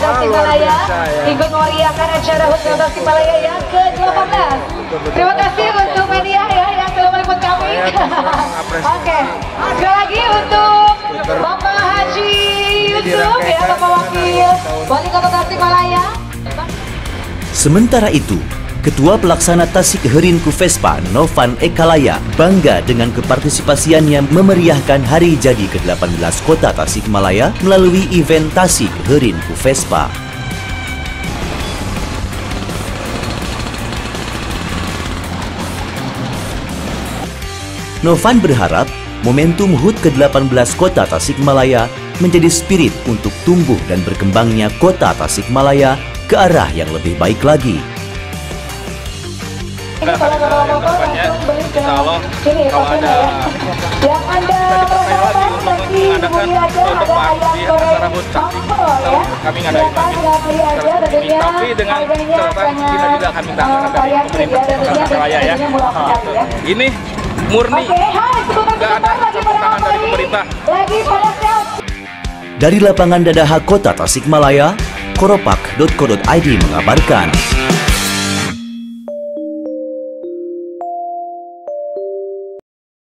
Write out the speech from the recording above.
Tasikmalaya ikut meriahkan acara HUT Tasikmalaya yang ke-18. Terima kasih untuk media ya yang telah meliput kami. Oke, sekali lagi untuk Bapak Haji Yusuf ya, Bapak Wakil Wali Kota Tasikmalaya. Sementara itu, Ketua Pelaksana Tasik Herinku Vespa Novan Ekalaya bangga dengan kepartisipasiannya memeriahkan hari jadi ke-18 Kota Tasikmalaya melalui event Tasik Herinku Vespa. Novan berharap momentum HUT ke-18 Kota Tasikmalaya menjadi spirit untuk tumbuh dan berkembangnya Kota Tasikmalaya ke arah yang lebih baik lagi. Ini kalau bapak-bapak insya Allah kalau ada yang Anda perhatikan lagi kemudian aja ada ayam goreng sambal ya. Kami ngadain lagi tapi dengan catatan kita juga akan minta dari pemerintah Tasikmalaya ya. Ini murni nggak ada campur tangan dari pemerintah. Dari lapangan Dadaha Kota Tasikmalaya, koropak.co.id mengabarkan.